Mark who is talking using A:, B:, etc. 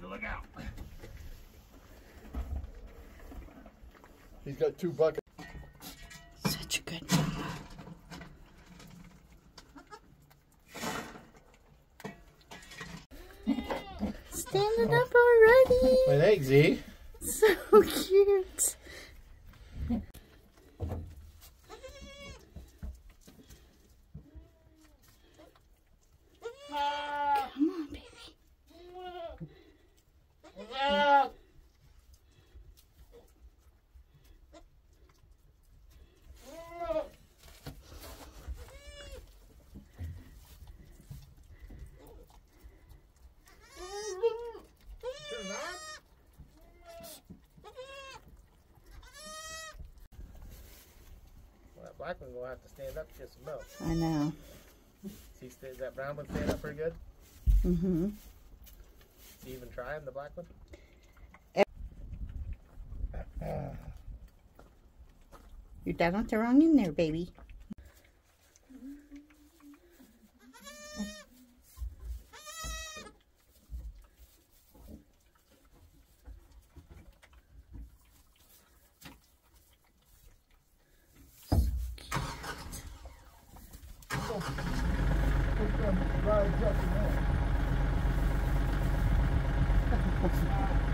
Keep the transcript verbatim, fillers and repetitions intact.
A: look out.
B: He's got two buckets.
C: Such a good one. Standing up already.
B: An egg, Z.
C: So cute. Come on, baby.
B: Well, that black one will have to stand up to get some milk.
C: I know.
B: See, is that brown one stand up pretty good?
C: Mm-hmm.
B: Is he even trying the black one?
C: You're down at the wrong end there, baby.
B: Right up in there.